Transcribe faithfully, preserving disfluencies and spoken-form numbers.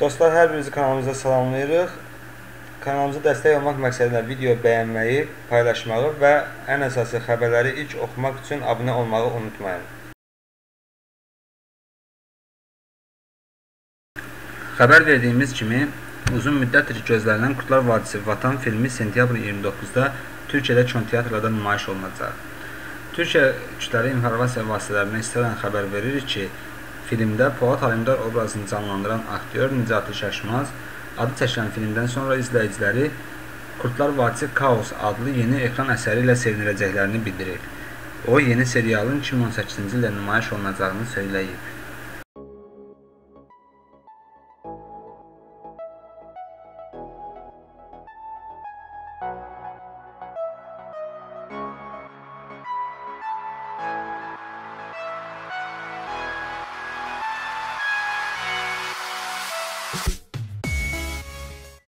Dostlar, hər birinizi kanalımıza salamlayırıq. Kanalımıza dəstək olmaq məqsədlə video bəyənməyi, paylaşmağı və ən əsası xəbərləri ilk oxumaq üçün abunə olmağı unutmayın. Xəbər verdiyimiz kimi, uzun müddətdir gözlənilən Qurtlar Vadisi Vatan filmi sentyabrın iyirmi doqquzda Türkiyədə kinoteatrlarda nümayiş olunacaq. Türkiyə kütləvi informasiya vasitələrindən istənilən xəbər verir ki, filmdə Polat Alemdar obrazını canlandıran aktyor Nicatı Şaşmaz adı çəkilən filmdən sonra izləyiciləri Qurtlar Vadisi Kaos adlı yeni ekran əsəri ilə sevindirəcəklərini bildirir. O, yeni serialın iki min on səkkizinci ildə nümayiş olunacağını söyləyib. You